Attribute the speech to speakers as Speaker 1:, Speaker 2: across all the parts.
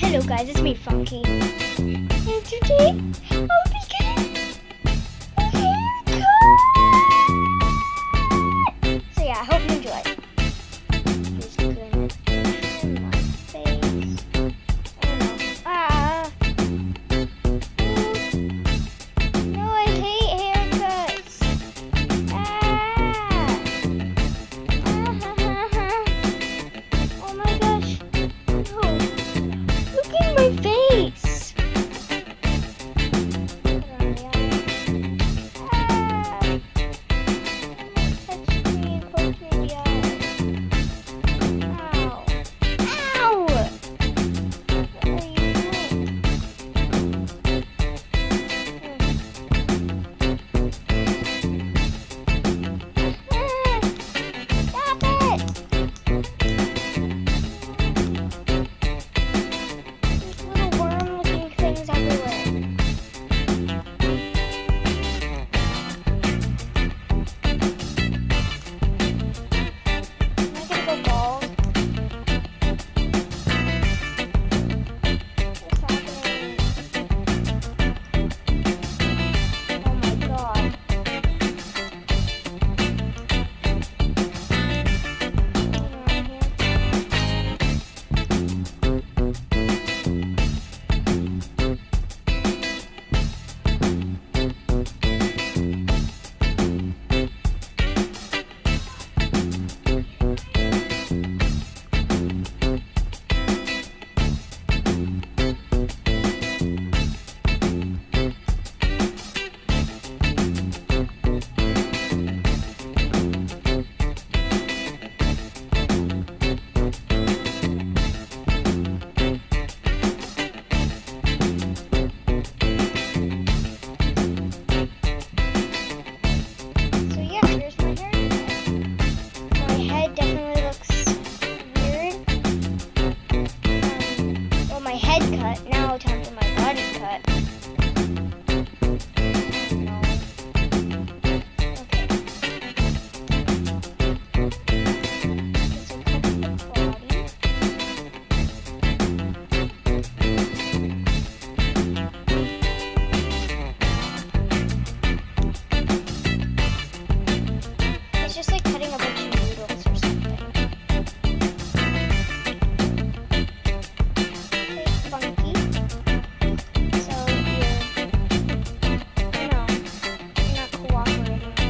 Speaker 1: Hello guys, it's me Funky. And today I'll be getting a haircut. So yeah, I hope you enjoy. Just gonna trim my face. Oh no. No, I hate haircuts. Oh my gosh. No. Look at my face. Touch me and poke me in the eye. Ow. Ow! What are you doing? Stop it! These little worm-looking things everywhere. Am I gonna go bald? What's happening? Oh my god. So yeah, here's my haircut. My head definitely looks weird. Well, my head cut. Now time for my body cut. Oh no. Okay. So cut the body. It's just like cutting a bunch of noodles or something. Okay, Funky. So you're not cooperating with me.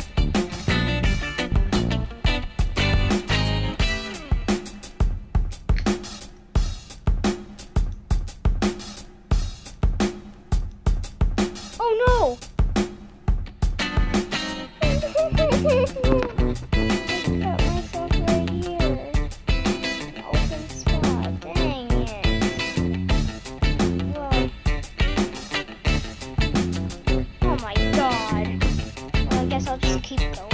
Speaker 1: Oh no! I cut myself right here. An open spot. Dang it. Whoa. Oh my god. Well, I guess I'll just keep going.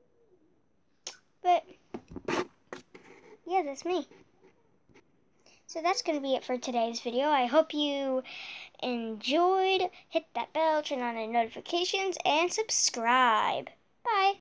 Speaker 1: But yeah, that's me. So that's going to be it for today's video. I hope you enjoyed. Hit that bell, turn on the notifications, and subscribe. Bye.